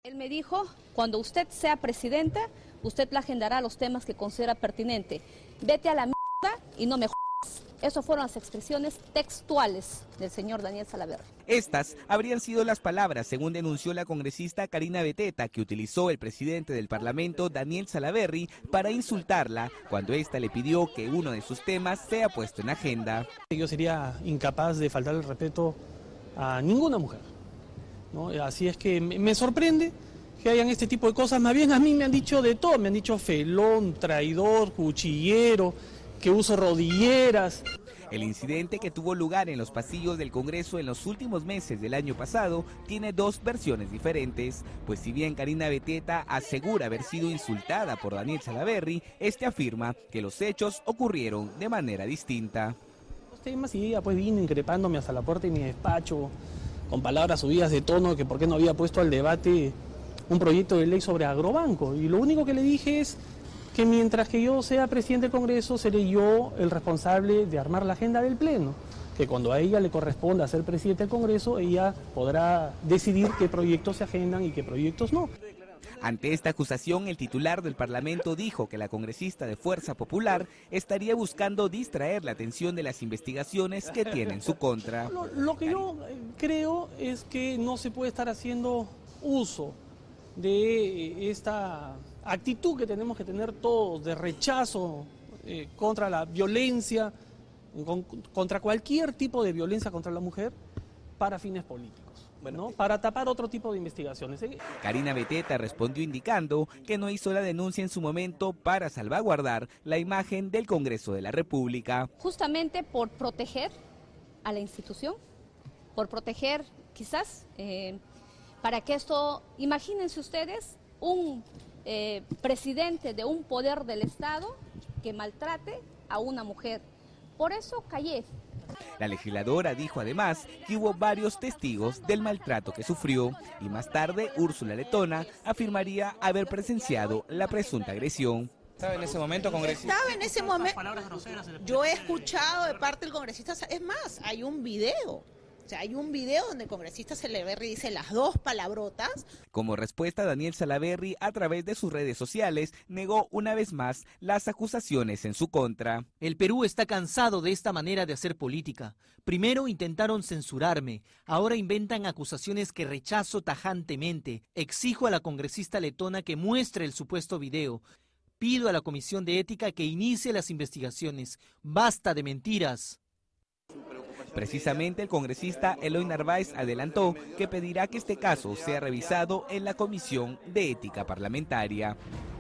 Él me dijo, cuando usted sea presidenta, usted la agendará los temas que considera pertinente. Vete a la mierda y no me jodas. Esas fueron las expresiones textuales del señor Daniel Salaverry. Estas habrían sido las palabras, según denunció la congresista Karina Beteta, que utilizó el presidente del Parlamento, Daniel Salaverry, para insultarla cuando ésta le pidió que uno de sus temas sea puesto en agenda. Yo sería incapaz de faltar el respeto a ninguna mujer, ¿no? Así es que me sorprende que hayan este tipo de cosas. Más bien a mí me han dicho de todo, me han dicho felón, traidor, cuchillero, que uso rodilleras. El incidente, que tuvo lugar en los pasillos del Congreso en los últimos meses del año pasado, tiene dos versiones diferentes, pues si bien Karina Beteta asegura haber sido insultada por Daniel Salaverry, este afirma que los hechos ocurrieron de manera distinta. Los temas, y ella pues vino increpándome hasta la puerta de mi despacho, con palabras subidas de tono, que por qué no había puesto al debate un proyecto de ley sobre agrobanco, y lo único que le dije es que mientras que yo sea presidente del Congreso, seré yo el responsable de armar la agenda del Pleno, que cuando a ella le corresponda ser presidente del Congreso, ella podrá decidir qué proyectos se agendan y qué proyectos no. Ante esta acusación, el titular del Parlamento dijo que la congresista de Fuerza Popular estaría buscando distraer la atención de las investigaciones que tiene en su contra. Lo que yo creo es que no se puede estar haciendo uso de esta actitud que tenemos que tener todos de rechazo contra la violencia, contra cualquier tipo de violencia contra la mujer para fines políticos, ¿no? Para tapar otro tipo de investigaciones. Karina Beteta respondió indicando que no hizo la denuncia en su momento para salvaguardar la imagen del Congreso de la República. Justamente por proteger a la institución, por proteger quizás, para que esto, imagínense ustedes, un presidente de un poder del Estado que maltrate a una mujer. Por eso callé. La legisladora dijo además que hubo varios testigos del maltrato que sufrió y más tarde Úrsula Letona afirmaría haber presenciado la presunta agresión. ¿Estaba en ese momento, congresista? Estaba en ese momento. Yo he escuchado de parte del congresista, es más, hay un video. O sea, hay un video donde el congresista Salaverry dice las dos palabrotas. Como respuesta, Daniel Salaverry, a través de sus redes sociales, negó una vez más las acusaciones en su contra. El Perú está cansado de esta manera de hacer política. Primero intentaron censurarme, ahora inventan acusaciones que rechazo tajantemente. Exijo a la congresista letona que muestre el supuesto video. Pido a la Comisión de Ética que inicie las investigaciones. ¡Basta de mentiras! Precisamente el congresista Eloy Narváez adelantó que pedirá que este caso sea revisado en la Comisión de Ética Parlamentaria.